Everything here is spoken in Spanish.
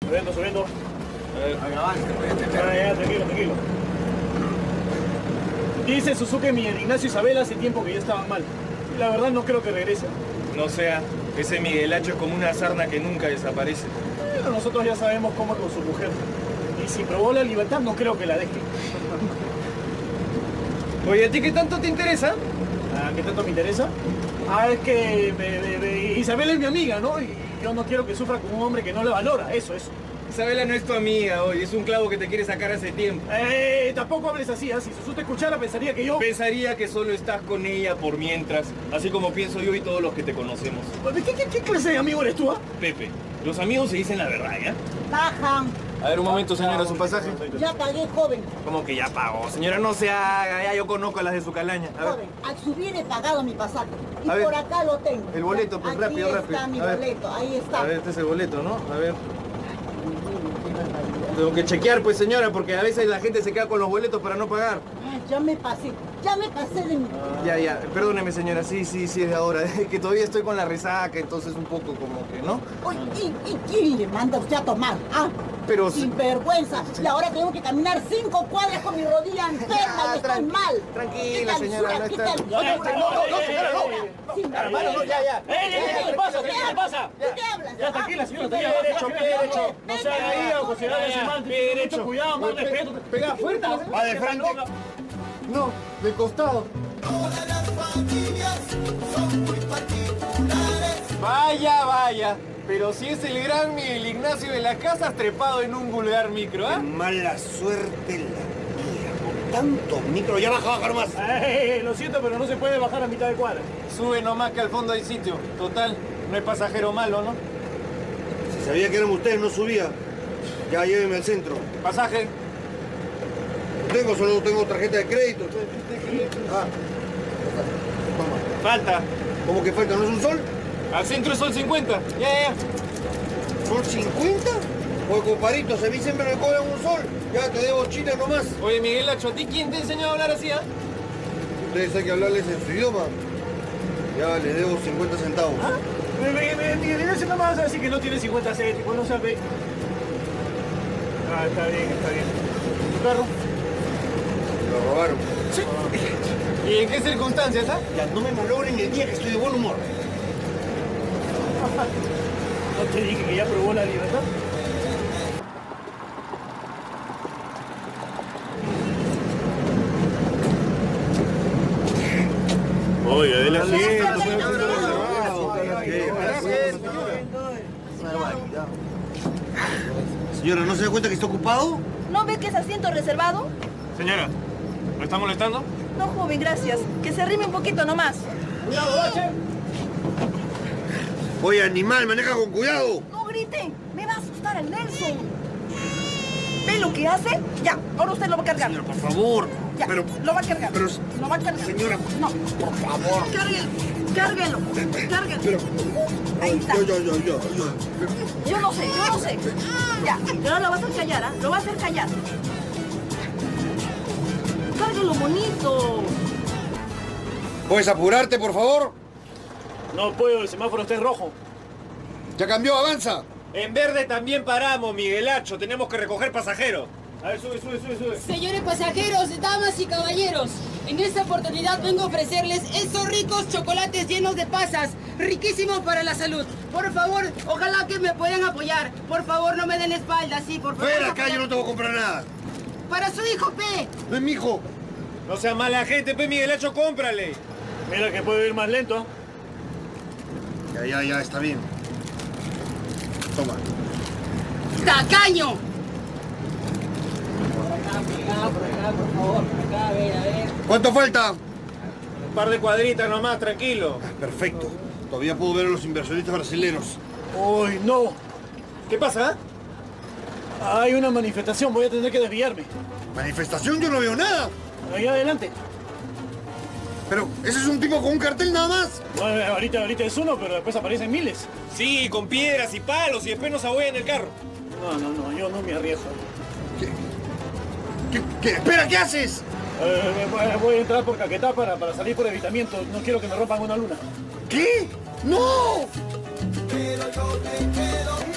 Subiendo, subiendo. Avance, pues. Ya, tranquilo, tranquilo. Dice Suzuki, Miguel Ignacio y Isabela hace tiempo que ya estaban mal. Y la verdad no creo que regresen. No sea, ese Miguelacho es como una sarna que nunca desaparece. Pero nosotros ya sabemos cómo es con su mujer. Y si probó la libertad, no creo que la deje. Oye, ¿a ti qué tanto te interesa? Ah, ¿qué tanto me interesa? Ah, es que Isabela es mi amiga, ¿no? Y yo no quiero que sufra con un hombre que no la valora. Eso. Isabela no es tu amiga, oye, es un clavo que te quiere sacar hace tiempo. Tampoco hables así, ¿eh? Si Susu te escuchara pensaría que yo... Pensaría que solo estás con ella por mientras, así como pienso yo y todos los que te conocemos. ¿Qué clase de amigo eres tú, ah? Pepe, los amigos se dicen la verdad, ¿ya? Bajan. A ver, un momento, señora, su pasaje. Ya pagué, joven. ¿Cómo que ya pagó? Señora, no se haga, ya yo conozco a las de su calaña. A ver. Joven, al subir he pagado mi pasaje. Y A ver. por acá lo tengo. El boleto, pues, Aquí rápido, rápido. está mi A ver. boleto, ahí está. A ver, este es el boleto, ¿no? A ver. Tengo que chequear, pues, señora, porque a veces la gente se queda con los boletos para no pagar. Ah, ya me pasé de mi... Ya, perdóneme, señora, sí, es de ahora. Es que todavía estoy con la resaca, entonces un poco como que, ¿no? Oye, ¿y quién le manda usted a tomar? Ah, Pero... sin vergüenza. Y ahora tengo que caminar 5 cuadras con mi rodilla enferma y estoy mal. Tranquila, señora, no está... No, señora, no. Sin Hermano, no, ya. ¿Qué pasa? ¿Qué ¿Qué hablas? pasa? ¿De qué hablas? Ya, tranquila, señora, Pie tranquila. Pie derecho. No se haga ahí o considerarle ese mal. Pie derecho. Cuidado, más respeto. Pega fuerte. Va de frente. No, de costado. Todas las familias son muy particulares. Vaya. Pero si es el gran Miguel Ignacio de las Casas trepado en un vulgar micro, ¿ah? Mala suerte la mía. Con tantos micros. Ya baja nomás. Lo siento, pero no se puede bajar a mitad de cuadra. Sube nomás que al fondo hay sitio. Total, no hay pasajero malo, ¿no? Si sabía que eran ustedes, no subía. Ya llévenme al centro. Pasaje. Solo tengo tarjeta de crédito. Ah. Toma. Falta. ¿Cómo que falta? ¿No es un sol? Al centro es sol 50. Ya. ¿Sol 50? Oye, compadrito, a mí siempre me cobran un sol. Ya te debo China nomás. Oye, Miguel Lacho, ¿a ti quién te enseñó a hablar así, ah? Ustedes hay que hablarles en su idioma. Ya les debo 50 centavos. Miguel Ignacio, no me vas a decir que no tiene 50 céntimos, no sabe. Ah, está bien. ¿Tu carro? Lo robaron. Sí. ¿Y en qué circunstancias, ah? Ya no me malogren el día que estoy de buen humor. ¿No te dije que ya probó la libertad? Oye, de asiento, Señora, ¿no se da cuenta que está ocupado? ¿No ve que es asiento reservado? Señora, ¿me está molestando? No, joven, gracias. Que se arrime un poquito nomás. Cuidado, bache. Oye, animal, maneja con cuidado. No grite, me va a asustar el Nelson. ¿Ve lo que hace? Ya, ahora usted lo va a cargar. Señora, por favor. Ya, Pero, lo va a cargar. pero, lo va a cargar. señora, No, por favor. cárguelo. Pero, Ahí está. yo. Yo no sé. Ya, ahora lo va a hacer callar, ¿ah? Lo va a hacer callar. Cárguelo bonito. ¿Puedes apurarte, por favor? No puedo, el semáforo está en rojo. Ya cambió, avanza. En verde también paramos, Miguelacho. Tenemos que recoger pasajeros. A ver, sube. Señores pasajeros, damas y caballeros, en esta oportunidad vengo a ofrecerles esos ricos chocolates llenos de pasas, riquísimos para la salud. Por favor, ojalá que me puedan apoyar. Por favor, no me den espalda, sí, por favor. Ven acá, yo no te voy a comprar nada. Para su hijo, P. No es mi hijo. No sea mala gente, pe Miguelacho, cómprale. Mira que puedo ir más lento. Ya, está bien. Toma. ¡Tacaño! Por acá, por favor, por acá, a ver. ¿Cuánto falta? Un par de cuadritas nomás, tranquilo. Perfecto. Todavía puedo ver a los inversionistas brasileños. ¡Uy, no! ¿Qué pasa? Hay una manifestación, voy a tener que desviarme. ¿Manifestación? Yo no veo nada. Ahí adelante. Pero, ¿ese es un tipo con un cartel nada más? Bueno, ahorita es uno, pero después aparecen miles. Sí, con piedras y palos y después nos abollan el carro. No, yo no me arriesgo. ¿Qué? Espera, ¿qué haces? Voy a entrar por Caquetá para salir por evitamiento. No quiero que me rompan una luna. ¿Qué? ¡No! Pero yo me quedo